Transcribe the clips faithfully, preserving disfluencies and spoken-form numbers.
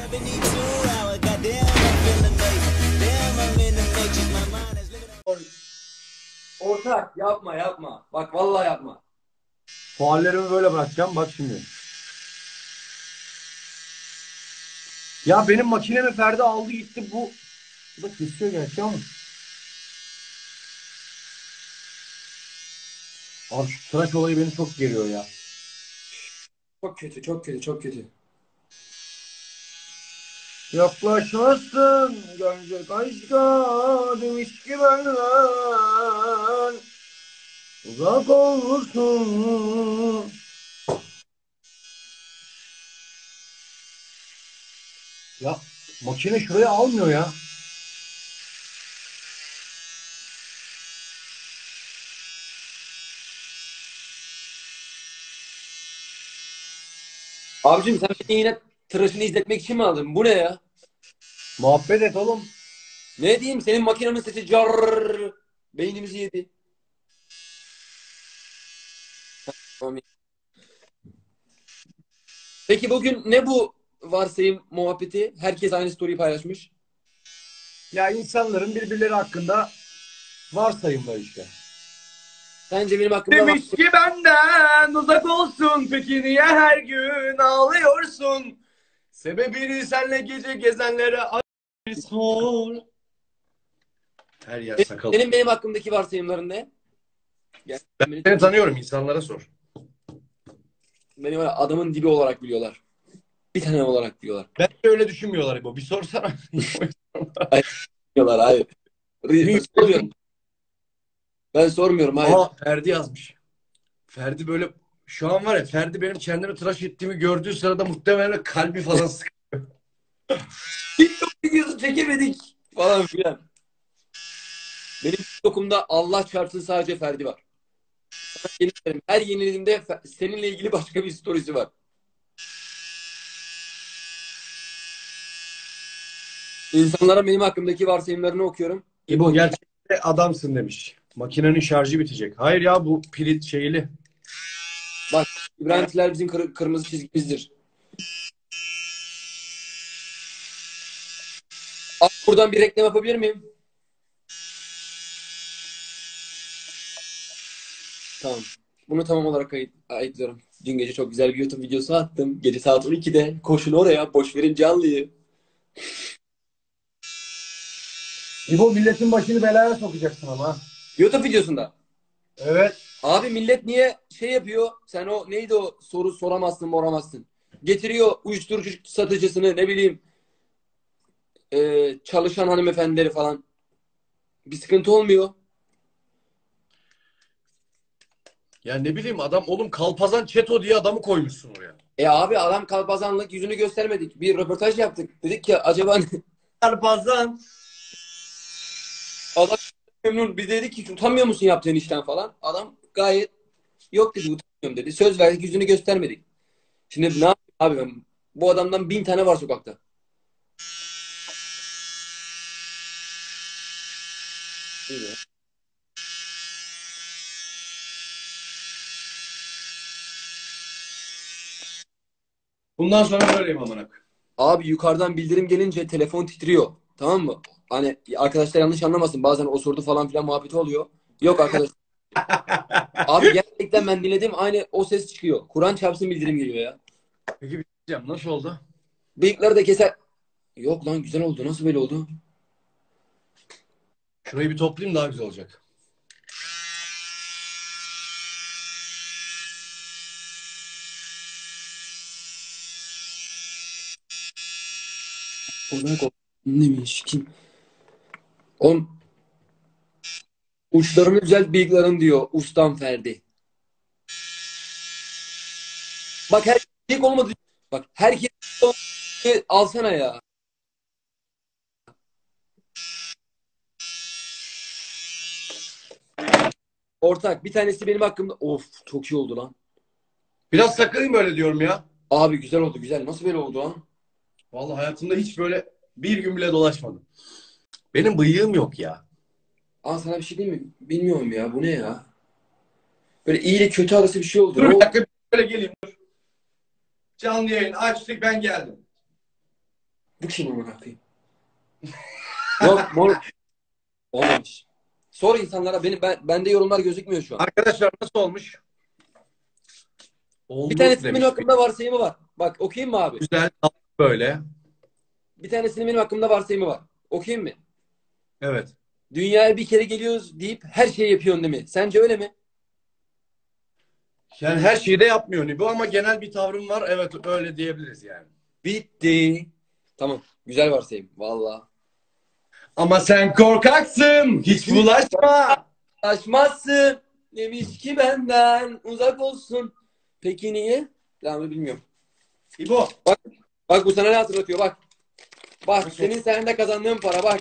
Ortak yapma yapma. Bak vallahi yapma. Faallerimi böyle bırakacağım. Bak şimdi. Ya benim makinemi Ferdi aldı gitti bu. Bu da kesiyor gerçi ama. Abi şu tıraş olayı beni çok geriyor ya. Çok kötü çok kötü çok kötü. Yaklaşmasın görecek aşka demiş ki benden uzak olursun. Ya makine şuraya almıyor ya. Abicim sen beni yine tıraşını izletmek için mi aldın? Bu ne ya? Muhabbet et oğlum. Ne diyeyim senin makinenin sesi car beynimizi yedi. Amin. Peki bugün ne bu varsayım muhabbeti? Herkes aynı story'i paylaşmış. Ya insanların birbirleri hakkında varsayımlar işte. Sence benim hakkımda var. Demiş ki benden uzak olsun. Peki niye her gün ağlıyorsun? Sebebini senle gece gezenlere bir sor. Her yer sakal. Senin benim hakkımdaki varsayımların ne? Gel, Ben beni seni tanı- tanıyorum, insanlara sor. Beni var ya, adamın dibi olarak biliyorlar. Bir tane olarak biliyorlar. Ben de öyle düşünmüyorlar bu. Bir sorsana. Hayır, biliyorlar hayır. Sormuyorum. Ben sormuyorum hayır. Aa, Ferdi yazmış. Ferdi böyle şu an var ya, Ferdi benim kendimi tıraş ettiğimi gördüğü sırada muhtemelen kalbi falan sıkıyor. TikTok videosu çekemedik falan filan. Benim TikTok'umda Allah çarpsın sadece Ferdi var. Sana yemin ederim, her yenilediğimde Fe- seninle ilgili başka bir storiesi var. İnsanlara benim hakkımdaki varsayımlarını okuyorum. İbo gerçekten adamsın demiş. Makinenin şarjı bitecek. Hayır ya, bu pilit şeyli. Bak İbrahimciler bizim kır- kırmızı çizgimizdir. Abi, buradan bir reklam yapabilir miyim? Tamam. Bunu tamam olarak kayıt, ayıklıyorum. Dün gece çok güzel bir YouTube videosu attım. Gece saat on ikide. Koşun oraya. Boş verin canlıyı. İbo milletin başını belaya sokacaksın ama. YouTube videosunda. Evet. Abi millet niye şey yapıyor? Sen o neydi o soru soramazsın moramazsın. Getiriyor uyuşturucu satıcısını ne bileyim e, çalışan hanımefendileri falan. Bir sıkıntı olmuyor. Ya ne bileyim adam, oğlum Kalpazan Çeto diye adamı koymuşsun oraya. E abi adam kalpazanlık yüzünü göstermedik. Bir röportaj yaptık. Dedik ki acaba Kalpazan. adam memnun. Biz dedik ki utanmıyor musun yaptığın işten falan. Adam gayet yok dedi utanmıyorum dedi. Söz verdik yüzünü göstermedik. Şimdi ne yapayım abi ben? Bu adamdan bin tane var sokakta. İyi be. Bundan sonra böyleyim amına. Abi yukarıdan bildirim gelince telefon titriyor. Tamam mı? Hani arkadaşlar yanlış anlamasın. Bazen osurdu falan filan muhabbeti oluyor. Yok arkadaş. Abi gerçekten ben dinledim. Aynı o ses çıkıyor. Kur'an çarpsın bildirim geliyor ya. Peki bir şey diyeceğim. Nasıl oldu? Bıyıkları da keser. Yok lan güzel oldu. Nasıl böyle oldu? Şurayı bir toplayayım, daha güzel olacak. Oradan kop. Neymiş kim? On uçlarını düzelt bıyıkların diyor. Ustam Ferdi. Bak her şey olmadı. Bak herkes alsana ya. Ortak bir tanesi benim hakkımda. Of çok iyi oldu lan. Biraz sakayım böyle diyorum ya. Abi güzel oldu güzel. Nasıl böyle oldu lan? Vallahi hayatımda hiç böyle bir gün bile dolaşmadım. Benim bıyığım yok ya. Aa sana bir şey diyeyim mi? Bilmiyorum ya. Bu ne ya? Böyle iyi ile kötü arası bir şey oldu. Dur Ne bir oldu? dakika, böyle geleyim. Dur. Canlı yayın açtık, ben geldim. Bu kim amına koyayım? Yok mor olmamış. Sor insanlara, benim ben bende yorumlar gözükmüyor şu an. Arkadaşlar nasıl olmuş? Bir Oldu tanesinin benim demiş. hakkımda varsayımı var. Bak okuyayım mı abi? Güzel böyle. Bir tanesinin benim hakkımda varsayımı var. Okuyayım mı? Evet. Dünyaya bir kere geliyoruz deyip her şeyi yapıyorsun değil mi? Sence öyle mi? Yani her şeyi de yapmıyor bu ama genel bir tavrım var. Evet öyle diyebiliriz yani. Bitti. Tamam. Güzel varsayım. Valla. Ama sen korkaksın. Hiç bulaşma. Taşmazsın. Demiş ki benden uzak olsun. Peki niye? Devamını bilmiyorum. İbo. Bak, bak bu sana ne hatırlatıyor bak. Bak Nasıl? senin sayende kazandığın para bak.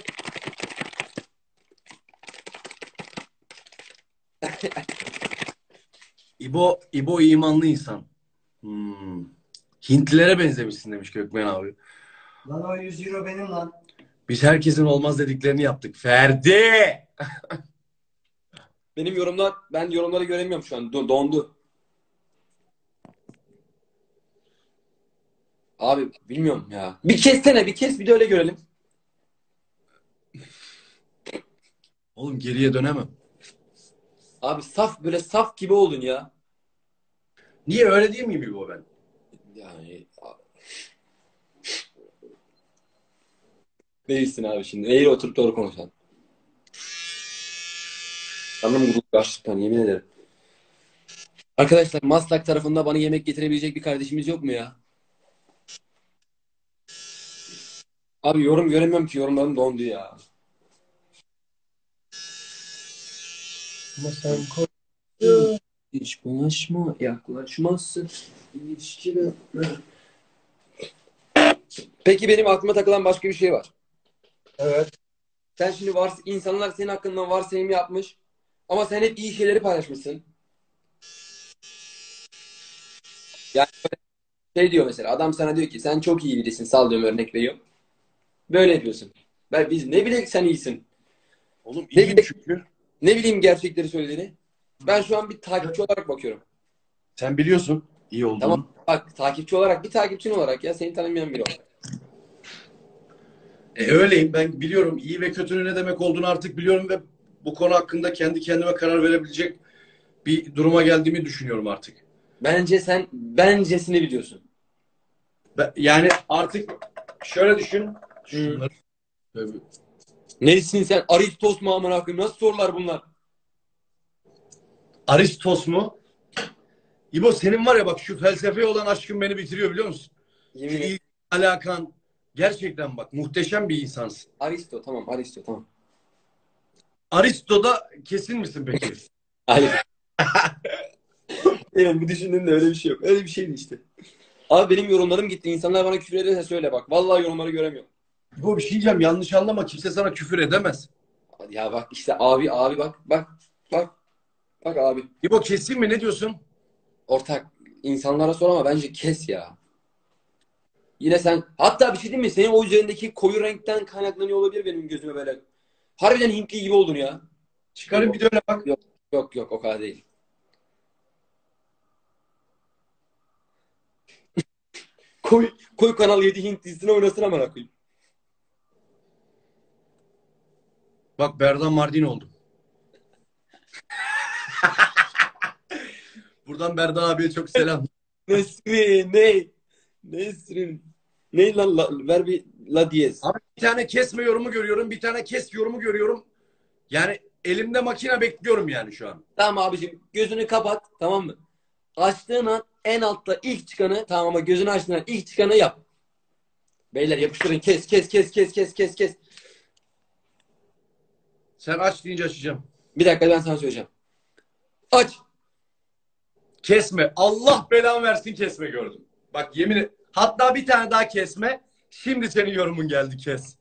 İbo, İbo imanlı insan. Hmm. Hintlilere benzemişsin demiş Gökmen abi. Lan o yüz euro benim lan. Biz herkesin olmaz dediklerini yaptık. Ferdi! Benim yorumlar, ben yorumları göremiyorum şu an. Do- Dondu. Abi bilmiyorum ya. Bir kessene, bir kes bir de öyle görelim. Oğlum geriye dönemem. Abi saf, böyle saf gibi oldun ya. Niye öyle değil miyim İbo ben? Yani değilsin abi şimdi. Eğri oturup doğru konuşalım. Karnım guruldu açlıktan yemin ederim. Arkadaşlar Maslak tarafında bana yemek getirebilecek bir kardeşimiz yok mu ya? Abi yorum göremiyorum ki, yorumlarım dondu ya. Ama sen kork. Hiç bulaşma, yaklaşmazsın. İlişkide. Peki benim aklıma takılan başka bir şey var. Evet. Sen şimdi vars insanlar senin hakkında varsayım yapmış. Ama sen hep iyi şeyleri paylaşmışsın. Yani şey diyor mesela, adam sana diyor ki sen çok iyi birisin, sallıyorum örnek veriyor. Böyle yapıyorsun. Ben biz ne bileyim sen iyisin. Oğlum Ne iyiyim bileyim, çünkü. ne bileyim gerçekleri söylediğini. Ben şu an bir takipçi olarak bakıyorum. Sen biliyorsun iyi Tamam olduğunu. bak, takipçi olarak, bir takipçin olarak ya, seni tanımayan biri olarak. E, öyleyim. Ben biliyorum iyi ve kötünün ne demek olduğunu artık biliyorum ve bu konu hakkında kendi kendime karar verebilecek bir duruma geldiğimi düşünüyorum artık. Bence sen bencesini biliyorsun. Ben, yani artık şöyle düşün. Hı. Şunları böyle bir- Nesin sen? Aristos mu amına koyayım? Nasıl sorular bunlar? Aristos mu? İbo senin var ya bak şu felsefeye olan aşkın beni bitiriyor biliyor musun? Şu Yemin et. ilgi alakan gerçekten bak muhteşem bir insansın. Aristo tamam, Aristo tamam. Aristo'da kesin misin peki? Hayır. Yani bu düşündüğümde öyle bir şey yok. Öyle bir şeydi işte. Abi benim yorumlarım gitti. İnsanlar bana küfür ederse söyle bak. Vallahi yorumları göremiyorum. İbo bir şey diyeceğim yanlış anlama kimse sana küfür edemez. Ya bak işte abi abi bak bak bak bak abi. İbo kesin mi ne diyorsun? Ortak, insanlara sor ama bence kes ya. Yine sen, hatta bir şey diyeyim mi? Senin o üzerindeki koyu renkten kaynaklanıyor olabilir benim gözüme böyle. Harbiden Hintli gibi oldun ya. Çıkarın bir de öyle bak. Yok yok yok, o kadar değil. Koy koy Kanal yedi Hint dizisine oynasın amına koyayım. Bak Berdan Mardin oldum. Buradan Berdan abiye çok selam. Nesrin ne? Nesrin. Ne lan la, ver bir la diyez. Abi bir tane kesme yorumu görüyorum. Bir tane kes yorumu görüyorum. Yani elimde makine bekliyorum yani şu an. Tamam abicim, gözünü kapat tamam mı? Açtığın an en altta ilk çıkanı, tamam ama gözünü açtığın an ilk çıkanı yap. Beyler yapıştırın, kes kes kes kes kes kes kes. Sen aç deyince açacağım. Bir dakika, ben sana söyleyeceğim. Aç. Kesme. Allah belanı versin kesme gördüm. Bak yemin et. Hatta bir tane daha kesme. Şimdi senin yorumun geldi kes.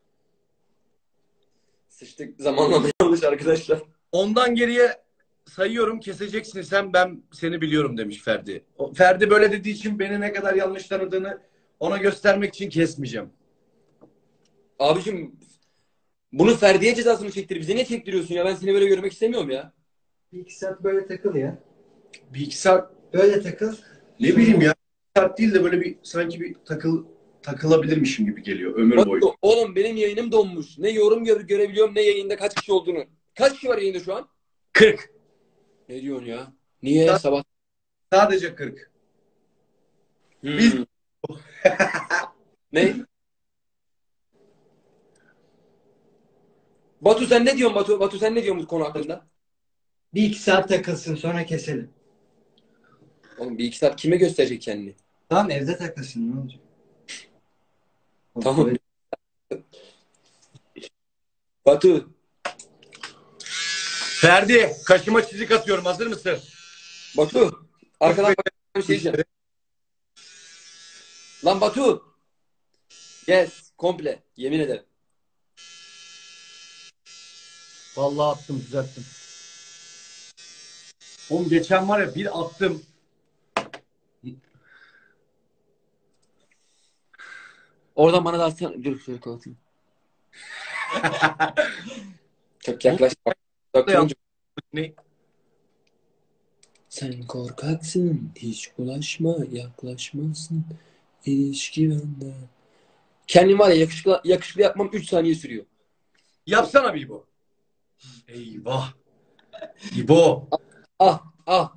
Sıçtık, zamanlama yanlış arkadaşlar. Ondan geriye sayıyorum keseceksin sen ben seni biliyorum demiş Ferdi. O, Ferdi böyle dediği için beni ne kadar yanlış tanıdığını ona göstermek için kesmeyeceğim. Abicim bunu Ferdi'ye cezasını çektir. Bize ne çektiriyorsun ya? Ben seni böyle görmek istemiyorum ya. Bir iki saat böyle takıl ya. Bir iki saat Böyle takıl. ne bileyim ya. Bir saat değil de böyle bir sanki bir takıl takılabilirmişim gibi geliyor ömür boyu. Batu, oğlum benim yayınım donmuş. Ne yorum gö- görebiliyorum ne yayında kaç kişi olduğunu. Kaç kişi var yayında şu an? kırk. Ne diyorsun ya? Niye sabah? Sadece kırk. Hmm. Biz Ne? Batu sen ne diyorsun Batu? Batu sen ne diyorsun bu konu hakkında? Bir iki saat takılsın sonra keselim. Oğlum bir iki saat kime gösterecek kendini? Tamam evde takılsın ne olacak? Tamam. Böyle- Batu. Ferdi, kaşıma çizik atıyorum. Hazır mısın? Batu. Arkadan bak bir şey diyeceğim. Lan Batu. Yes. Komple. Yemin ederim. Vallahi attım, düzelttim. Oğlum geçen var ya bir attım. Oradan bana da atsana. Dur şöyle kapatayım. Çok yaklaş. Bakınca. Ne? Sen korkaksın. Hiç bulaşma. Yaklaşmasın. İlişki bende. Kendim var ya yakışıklı, yakışıklı yapmam üç saniye sürüyor. Yapsana bir İbo. Eyvah. İbo. Ah ah.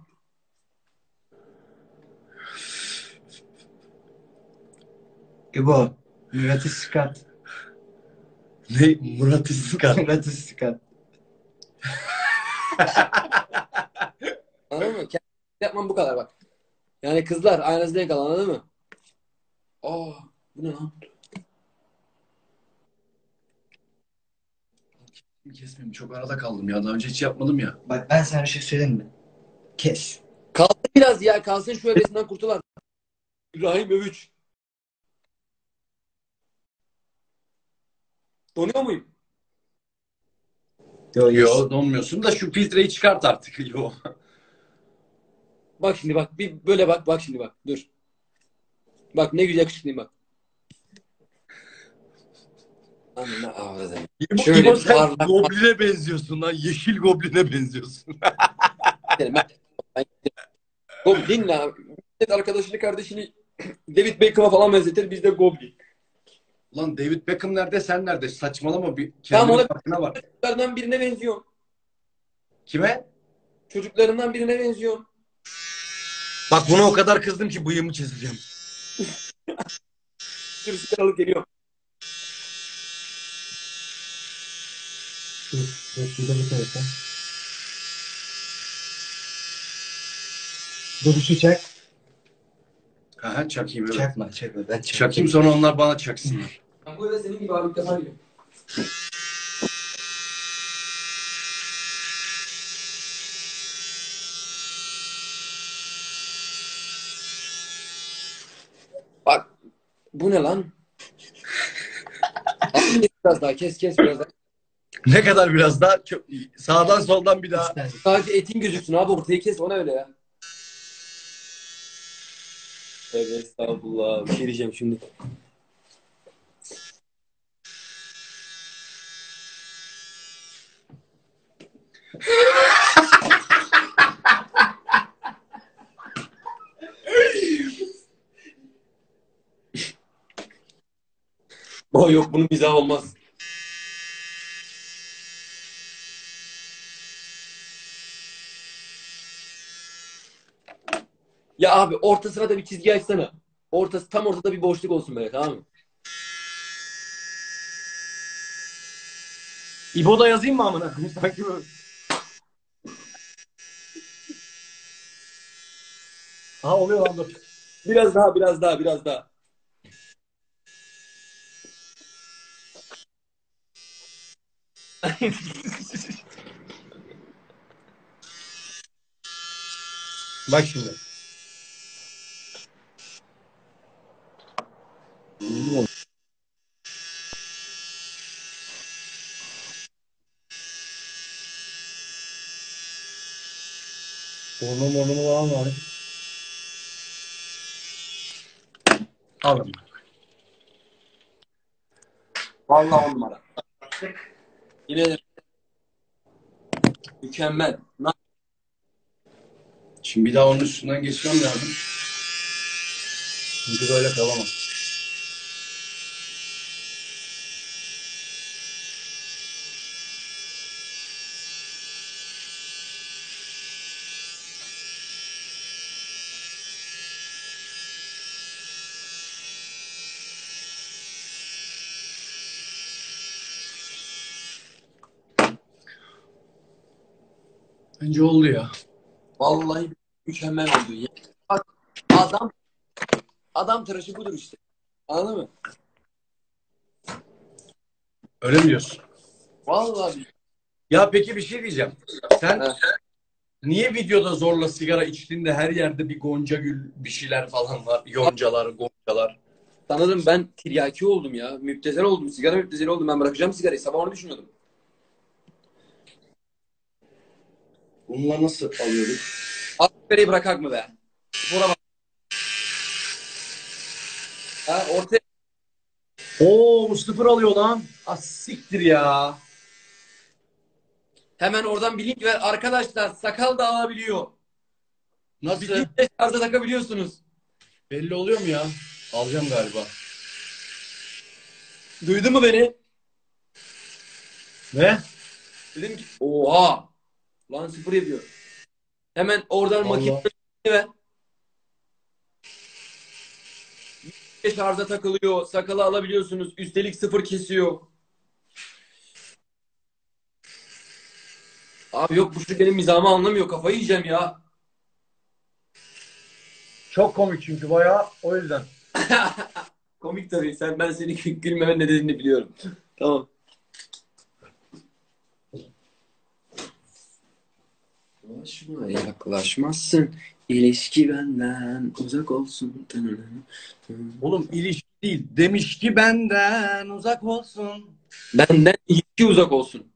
İbo. Murat'ı sıkat. Ne? Murat İskan. Murat'ı sıkat. Anladın mı? Kendim yapmam bu kadar bak. Yani kızlar aynanızda yakal anladın mı? Aa bu ne lan? Kesmeyeyim. Çok arada kaldım ya. Daha önce hiç yapmadım ya. Bak ben sana bir şey söyleyeyim mi? Kes. Kalsın biraz ya. Kalsın şu hevesinden kurtulan. İbrahim Övüç. Donuyor muyum? Yo, Yo donmuyorsun da şu filtreyi çıkart artık. Yo. Bak şimdi bak. Bir böyle bak. Bak şimdi bak. Dur. Bak ne güzel yakışıklıyım bak. Anne avradım. İbo, Şöyle İbo bir sen parlak- gobline benziyorsun lan. Yeşil gobline benziyorsun. Ben, ben, Goblin ne abi? Millet arkadaşını kardeşini David Beckham'a falan benzetir. Biz de Goblin. Lan David Beckham nerede sen nerede? Saçmalama bir Tamam, kendine ona- farkına bak. Çocuklarından birine benziyor. Kime? Çocuklarından birine benziyor. Bak buna o kadar kızdım ki bıyığımı çizeceğim. Bir sigaralık geliyor. Dur, dur, bir de bu tarafa. Duruşu çak. Aha çakayım evet. Çakma, çakma. Ben çakayım. Çakayım sonra onlar bana çaksınlar. Ben bu arada senin gibi abi ilk defa geliyorum. Bak bu ne lan? Abi kes biraz daha kes kes biraz daha. Ne kadar biraz daha çok, sağdan soldan bir daha. İster. Sadece etin gözüksün abi ortayı kes ona öyle ya. Evet estağfurullah. Bir şey diyeceğim şimdi. O yok bunun mizahı olmaz. Ya abi ortasına da bir çizgi açsana. Ortası tam ortada bir boşluk olsun böyle tamam mı? İbo'da yazayım mı amına koyayım sanki böyle. Ha oluyor lan dur. Biraz daha biraz daha biraz daha. Bak şimdi. Burnu burnu falan var. Alın. Vallahi on numara. Yine de mükemmel. Na- Şimdi bir daha onun üstünden geçmem lazım. Çünkü böyle kalamam. Bence oldu ya. Vallahi mükemmel oldu. Ya. Bak, adam adam tıraşı budur işte. Anladın mı? Öyle mi diyorsun? Vallahi. Ya peki bir şey diyeceğim. Sen He. niye videoda zorla sigara içtiğinde her yerde bir gonca gül bir şeyler falan var? Yoncalar, goncalar. Sanırım ben tiryaki oldum ya. Müptezel oldum. Sigara müptezeli oldum. Ben bırakacağım sigarayı. Sabah onu düşünüyordum. Bununla nasıl alıyorduk? Al sigarayı bırakak mı be? Spora bak. Ha, ortaya Oo, Mustafa alıyor lan. Az siktir ya. hemen oradan bir link ver. Arkadaşlar sakal da alabiliyor. Nasıl? Bitince şarja takabiliyorsunuz. Belli oluyor mu ya? Alacağım galiba. Duydun mu beni? Ne? Dedim ki oha. Lan sıfır yapıyor. Hemen oradan makineye Allah. ver. Şarja takılıyor. Sakalı alabiliyorsunuz. Üstelik sıfır kesiyor. Abi yok bu çocuk benim mizahımı anlamıyor. Kafayı yiyeceğim ya. Çok komik çünkü bayağı o yüzden. Komik tabii. Sen ben seni gü- gülmemen nedenini biliyorum. Tamam. Yaklaşma, yaklaşmazsın. İlişki benden uzak olsun. Oğlum ilişki değil. Demiş ki benden uzak olsun. Benden ilişki uzak olsun.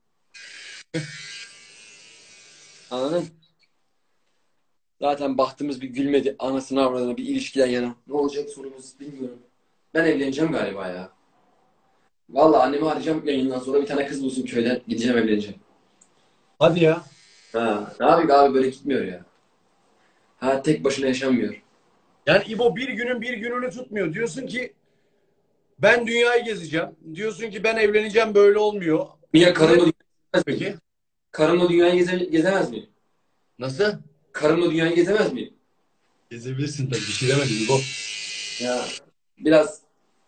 Anladın? Zaten bahtımız bir gülmedi. Anasını avradına bir ilişkiden yana. Ne olacak sorumuz bilmiyorum. Ben evleneceğim galiba ya. Vallahi annemi arayacağım yayından sonra bir tane kız bulsun köyden. Gideceğim evleneceğim. Hadi ya. Ha, ne yapayım abi böyle gitmiyor ya. Ha tek başına yaşanmıyor. Yani İbo bir günün bir gününü tutmuyor. Diyorsun ki ben dünyayı gezeceğim. Diyorsun ki ben evleneceğim, böyle olmuyor. Niye Bu ne karımla dünyayı gezemez miyim? peki? Karımla dünyayı geze gezemez miyim? Nasıl? Karımla dünyayı gezemez miyim? Gezebilirsin tabii. Bir şey demedim İbo. Ya biraz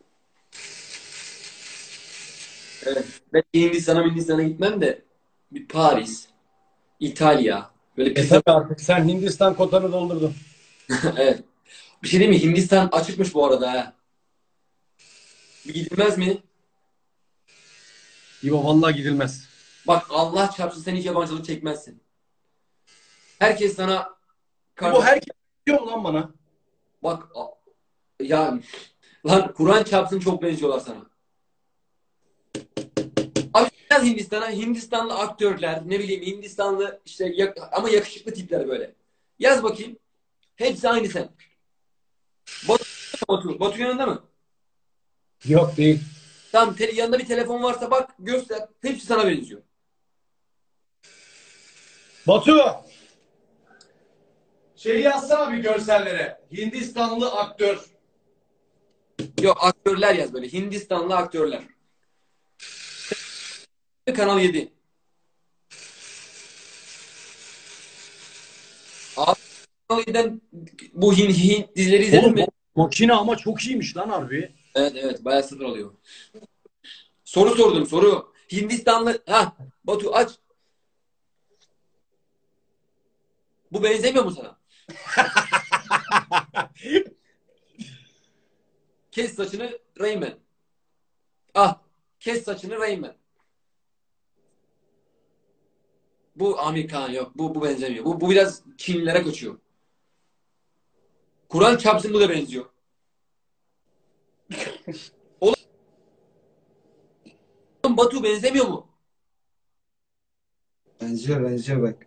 evet. Ben Hindistan'a Hindistan'a gitmem de bir Paris, İtalya böyle E pizza tabii artık sen Hindistan kotanı doldurdun. evet. Bir şey değil mi? Hindistan açıkmış bu arada ha. Bir gidilmez mi? İbo vallahi gidilmez. Bak Allah çarpsın sen hiç yabancılık çekmezsin. Herkes sana İbo kardeş herkes diyor mu lan bana? bak a- ya lan Kur'an çarpsın çok benziyorlar sana. Abi gel Hindistan'a Hindistanlı aktörler ne bileyim Hindistanlı işte yak- ama yakışıklı tipler böyle. Yaz bakayım. Hepsi aynı sen. Batu, Batu, Batu yanında mı? Yok değil. Tamam te- yanında bir telefon varsa bak göster. Hepsi sana benziyor. Batu! Şeyi yazsana bir görsellere. Hindistanlı aktör. Yok aktörler yaz böyle. Hindistanlı aktörler. Kanal yedi. Abi Kanal yediden bu Hint, Hint dizileri izledin Oğlum mi? bu makine ama çok iyiymiş lan harbi. Evet evet bayağı sıfır alıyor. Soru sordum soru. Hindistanlı ha Batu aç. Bu benzemiyor mu sana? Kes saçını Rayman. Ah kes saçını Rayman. Bu Amerikan yok. Bu bu benzemiyor. Bu bu biraz Çinlilere kaçıyor. Kur'an çarpsın bu da benziyor. Oğlum Batu benzemiyor mu? Benziyor benziyor bak.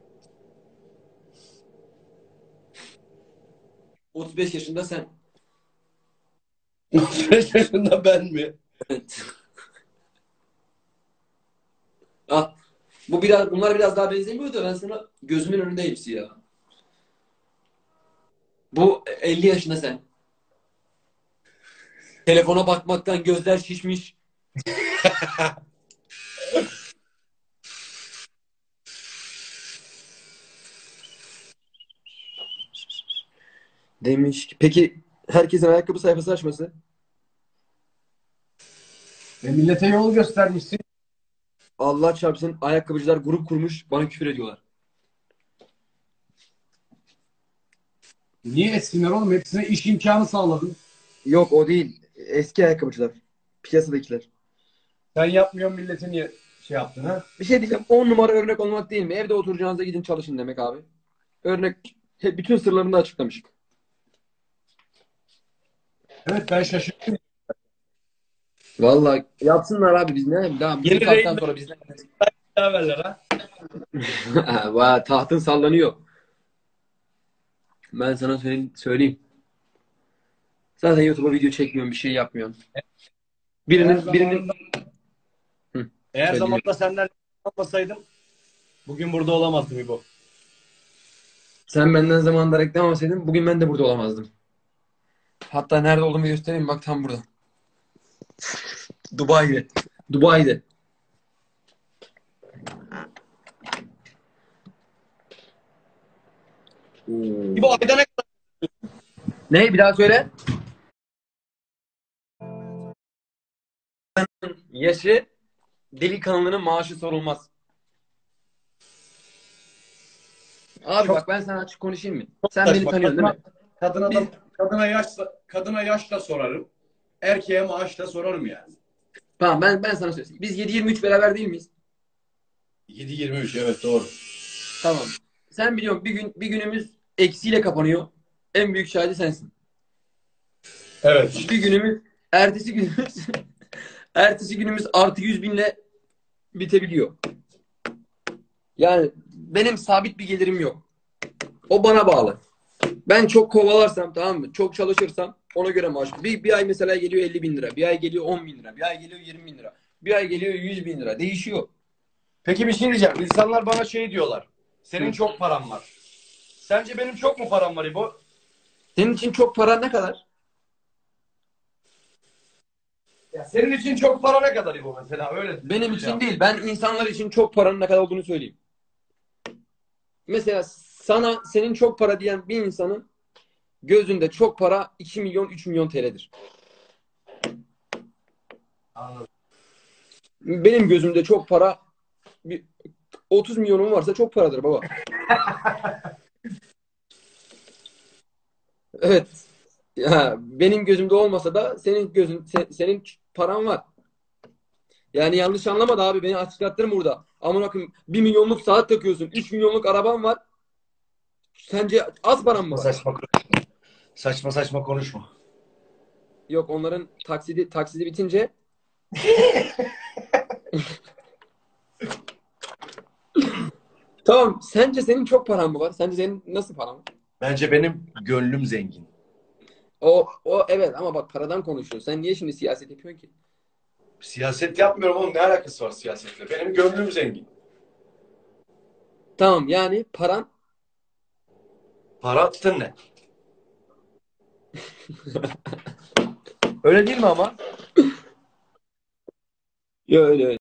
otuz beş yaşında sen. beş yaşında ben mi? Evet. Ah bu biraz bunlar biraz daha benzemiyor da ben sana gözümün önünde hepsi ya. Bu elli yaşında sen. Telefona bakmaktan gözler şişmiş. Demiş ki peki herkesin ayakkabı sayfası açması? Ve millete yol göstermişsin. Allah çarpsın ayakkabıcılar grup kurmuş bana küfür ediyorlar. Niye eskiler oğlum? Hepsine iş imkanı sağladın. Yok o değil. Eski ayakkabıcılar. Piyasadakiler. Sen yapmıyorsun, milleti niye şey yaptın ha? Bir şey diyeceğim. On numara örnek olmak değil mi? Evde oturacağınıza gidin çalışın demek abi. Örnek hep bütün sırlarını da açıklamış. Evet, ben şaşırdım. Vallahi yapsınlar abi biz ne? Daha bu Yeni saatten Rain sonra biz ne? haberler ha. Vay, tahtın sallanıyor. Ben sana söyleyeyim. söyleyeyim. Zaten YouTube'a video çekmiyorum, bir şey yapmıyorum. Eğer Birinin birinin zamanında, Hı, eğer söyle dinliyorum. zamanında senden almasaydım bugün burada olamazdım İbo. Sen benden zamanında reklam alsaydın bugün ben de burada olamazdım. Hatta nerede olduğumu göstereyim, bak tam burada. Dubai'de. Dubai'de. İbo ayda ne kadar? Ne? Bir daha söyle. Yaşı delikanlının maaşı sorulmaz. Abi Çok bak ben sana açık konuşayım mı? Sen beni saçma. tanıyorsun değil Kadına, mi? kadına, Biz, da, kadına, yaşla, kadına yaşla sorarım. Erkeğe maaşla sorarım yani. tamam ben ben sana söyleyeyim. Biz yedi yirmi üç beraber değil miyiz? yedi yirmi üç, evet, doğru. Tamam. Sen biliyorsun bir gün bir günümüz eksiyle kapanıyor. En büyük şahidi sensin. Evet. Bir günümüz ertesi günümüz ertesi günümüz artı yüz binle bitebiliyor. Yani benim sabit bir gelirim yok. O bana bağlı. Ben çok kovalarsam, tamam mı? Çok çalışırsam ona göre maaş. Bir, bir ay mesela geliyor elli bin lira. Bir ay geliyor on bin lira. Bir ay geliyor yirmi bin lira. Bir ay geliyor yüz bin lira. Değişiyor. Peki bir şey diyeceğim. İnsanlar bana şey diyorlar. Senin Hı. çok paran var. Sence benim çok mu param var İbo? Senin için çok para ne kadar? Ya senin için çok para ne kadar İbo mesela? Öyle Benim şey için yap. değil. Ben insanlar için çok paranın ne kadar olduğunu söyleyeyim. Mesela sana senin çok para diyen bir insanın gözünde çok para iki milyon üç milyon T L'dir. Anladım. Benim gözümde çok para bir otuz milyonum varsa çok paradır baba. Evet. Ya, benim gözümde olmasa da senin gözün se- senin paran var. Yani yanlış anlama da abi, beni açıklattırma burada. Amına koyayım, bir milyonluk saat takıyorsun. Üç milyonluk araban var. Sence az param mı Saçma var? saçma konuşma. Saçma saçma konuşma. Yok, onların taksidi taksidi bitince tamam. Sence senin çok paran mı var? Sence senin nasıl paran var? Bence benim gönlüm zengin. O o evet, ama bak paradan konuşuyoruz. Sen niye şimdi siyaset yapıyorsun ki? Siyaset yapmıyorum oğlum. Ne alakası var siyasetle? Benim gönlüm zengin. Tamam, yani paran Para tutan ne? Öyle değil mi ama? ya öyle